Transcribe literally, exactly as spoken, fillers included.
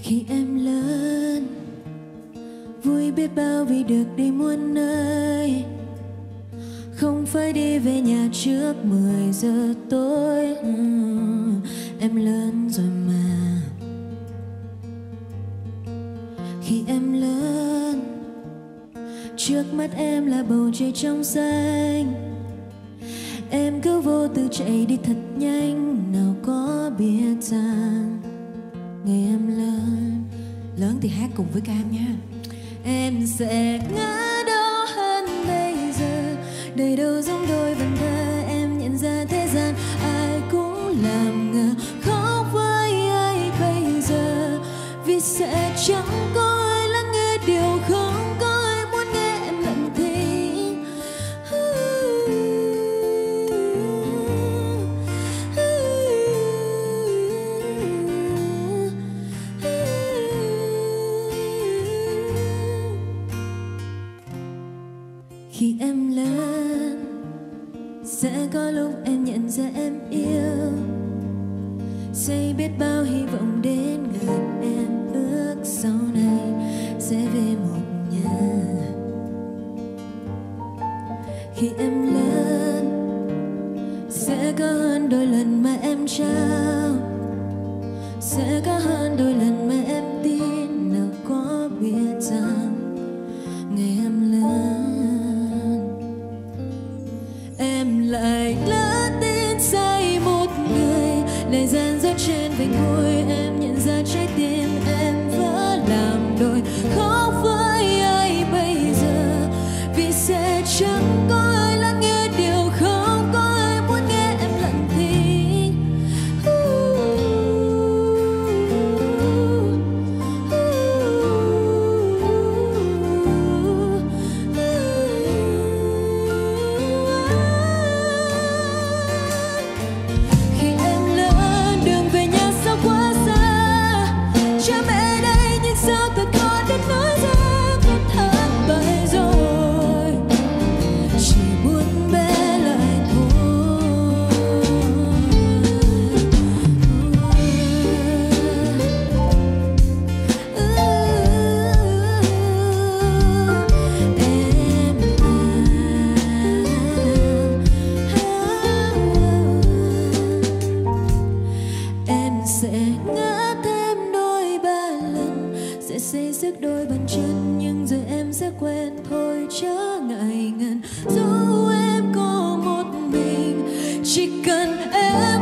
Khi em lớn vui biết bao vì được đi muôn nơi, không phải đi về nhà trước mười giờ tối. ừ, Em lớn rồi mà. Khi em lớn trước mắt em là bầu trời trong xanh, em cứ vô tư chạy đi thật nhanh, nào có biết rằng ngày em lớn. Lớn thì hát cùng với Cam nha. Em sẽ ngỡ đâu hơn bây giờ, đời đâu giống đôi vần thơ. Em nhận ra thế gian ai cũng làm ngờ, khóc với ai bây giờ, vì sẽ chẳng có ai lắng nghe điều không có ai muốn nghe em lặng thinh. Khi em lớn sẽ có lúc em nhận ra em yêu, xây biết bao hy vọng đến gần em, ước sau này sẽ về một nhà. Khi em lớn sẽ có hơn đôi lần mà em trao, sẽ có hơn đôi lần mà em tin, nào có biết rằng ngày em lớn em lại lỡ tin say một người, lời gian dối trên vành môi. Em nhận ra trái tim em vỡ làm đôi, khóc với ai bây giờ, vì sẽ chẳng có ai lắng nghe điều không có ai muốn nghe em lặng thinh. Khi em lớn đường về nhà sao quá xa, cha mẹ đây nhưng sao thật khó để nói ra. Con thất bại rồi, chỉ muốn bé lại thôi. Em sẽ ngã thêm đôi ba lần, sẽ xây sức đôi bàn chân, nhưng rồi em sẽ quen thôi, chớ ngại ngần. Dù em có một mình, chỉ cần em